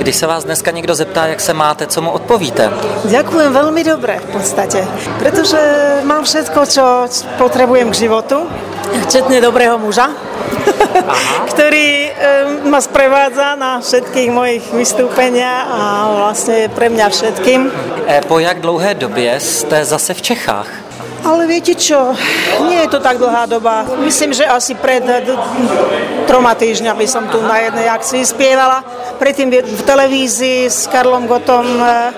Když se vás dneska někdo zeptá, jak se máte, co mu odpovíte? Ďakujem veľmi dobre v podstate, pretože mám všetko, čo potrebujem k životu, včetne dobrého muža, ktorý ma sprevádza na všetkých mojich vystúpeniach a vlastne je pre mňa všetkým. Po jak dlouhé době jste zase v Čechách? Ale viete čo, nie je to tak dlhá doba. Myslím, že asi pred 3 týždňami som tu na jednej akcii spievala. Predtým v televízii s Karlom Gottom.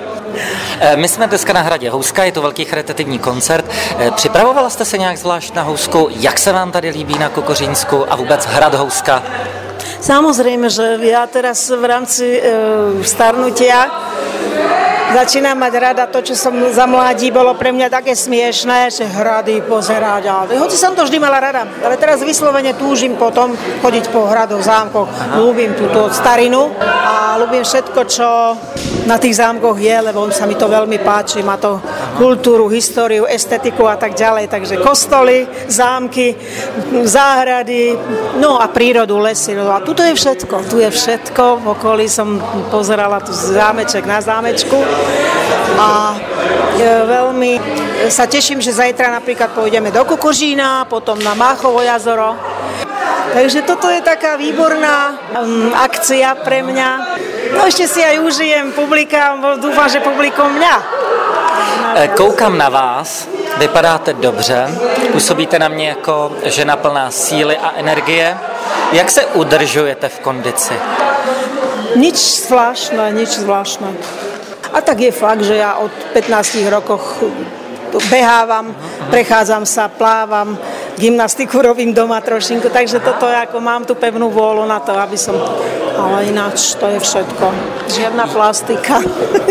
My jsme dneska na hradě Houska, je to velký charitativní koncert. Připravovala jste se nějak zvlášť na Housku? Jak se vám tady líbí na Kokořínsku a vůbec hrad Houska? Samozrejme, že ja teraz v rámci starnutia začínam mať rada to, čo som za mladí bolo pre mňa také smiešné, že hrady pozerať. Hoci som to vždy mala rada, ale teraz vyslovene túžim potom chodiť po hradoch, zámkoch. Ľúbim túto starinu a ľúbim všetko, čo na tých zámkoch je, lebo sa mi to veľmi páči. Má to kultúru, históriu, estetiku a tak ďalej. Takže kostoly, zámky, záhrady, no a prírodu, lesy. A tuto je všetko. Tu je všetko. V okolí som pozerala tu zámeček na zámečku. A veľmi sa teším, že zajtra napríklad pôjdeme do Kokořína, potom na Máchovo jazero. Takže toto je taká výborná akcia pre mňa. No ešte si aj užijem publika, dúfam, že publikum mňa. Koukám na vás, vypadáte dobře, působíte na mě jako žena plná síly a energie. Jak se udržujete v kondici? Nič zvláštne. A tak je fakt, že ja od 15 rokoch behávam, prechádzam sa, plávam, gymnastiku robím doma trošinku, takže toto je ako mám tu pevnú vôľu na to, aby som... Ale ináč to je všetko. Žiadna plastika,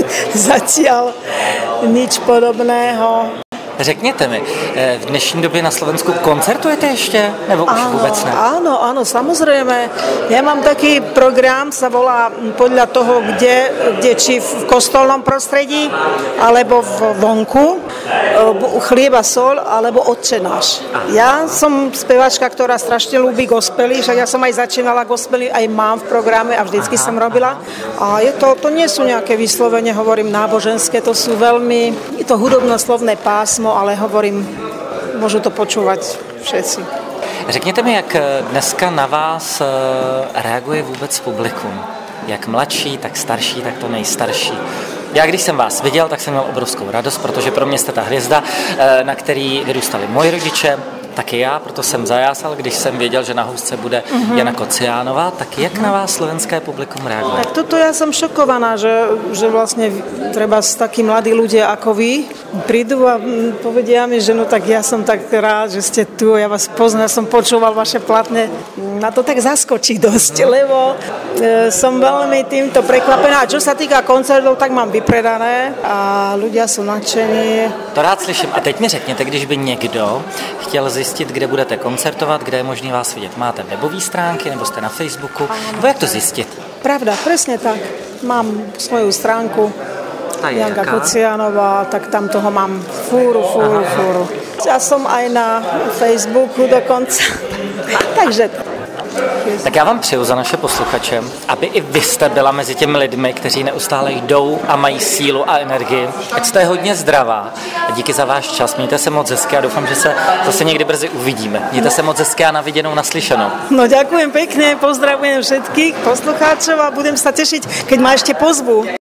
zatiaľ nič podobného. Řekněte mi, v dnešní době na Slovensku koncertujete ještě, nebo už vůbec ne? Áno, samozrejme. Ja mám taký program, sa volá podľa toho, kde či v kostolnom prostredí, alebo vonku, chlieb a sol, alebo Otče náš. Ja som speváčka, ktorá strašne ľúbi gospely, však ja som aj začínala gospely, aj mám v programe a vždycky som robila. A to nie sú nejaké vyslovene, hovorím, náboženské, to sú veľmi, je to hudobno-slovné pásmo, ale hovorím, môžu to počúvať všetci. Řekněte mi, jak dneska na vás reaguje vůbec publikum? Jak mladší, tak starší, tak to nejstarší. Já když jsem vás viděl, tak jsem měl obrovskou radost, protože pro mě jste ta hvězda, na který vyrůstali moji rodiče, taky já, proto jsem zajásal, když jsem věděl, že na Housce bude Jana Kociánová, tak jak na vás slovenské publikum reaguje? Tak toto ja som šokovaná, že vlastne treba takí mladí ľudia ako vy prídu a povedia mi, že no tak ja som tak rád, že ste tu, ja vás poznám, som počúval vaše platne. Na to tak zaskočí dosť, lebo som veľmi týmto prekvapená. A čo sa týka koncertov, tak mám vypredané a ľudia sú nadšení. To rád slyším. A teď mi řekněte, když by někdo chtěl zjistit, kde budete koncertovat, kde je možné vás vidět. Máte webové stránky, nebo jste na Facebooku? Nebo jak to zjistit? Pravda, presne tak. Mám svoju stránku Janka Kociánová, tak tam toho mám fúru. Ja som aj na Facebooku dokonca. Takže... Tak já vám přeju za naše posluchače, aby i vy jste byla mezi těmi lidmi, kteří neustále jdou a mají sílu a energii. Ať jste hodně zdravá a díky za váš čas. Mějte se moc hezky a doufám, že se zase někdy brzy uvidíme. Mějte se moc hezky a na viděnou, naslyšenou. No ďakujem pekne, pozdravujem všetkých poslucháčov a budem sa tešiť, keď ma ešte pozvú.